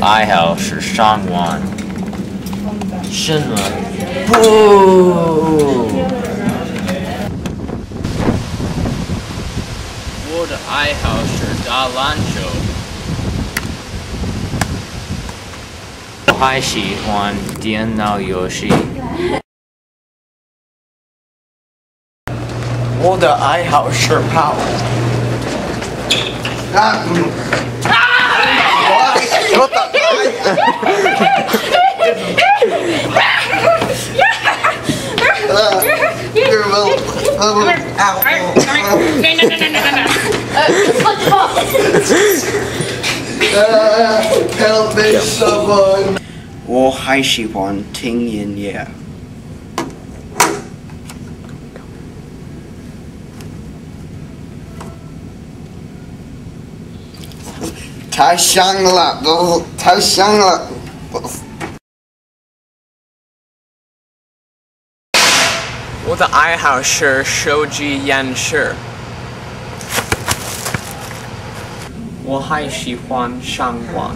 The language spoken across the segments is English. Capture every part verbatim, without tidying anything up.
的爱好是上网。什么？不！我的爱好是打篮球。我还喜欢电脑游戏。我的爱好是跑。啊！我的Help me, someone! 我还喜欢听音乐。太香了，都太香了。我的爱好是手机演示。我还喜欢上网。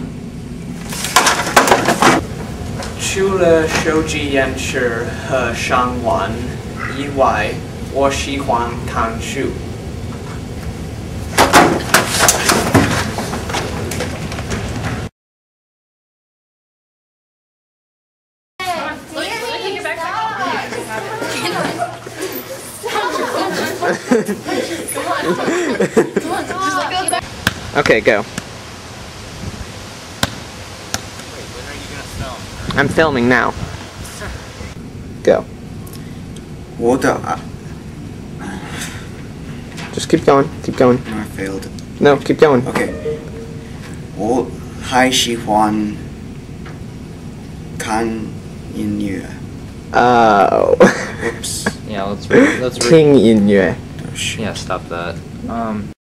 除了手机演示和上网以外，我喜欢看书。Okay, go. Wait, when are you gonna film? I'm filming now. Go. 我的 Just keep going, keep going. No, I failed. No, keep going. Okay. 我还喜欢看音乐。 Oh. Whoops. Yeah, let's re let's re 听音乐。 Yeah, stop that. Um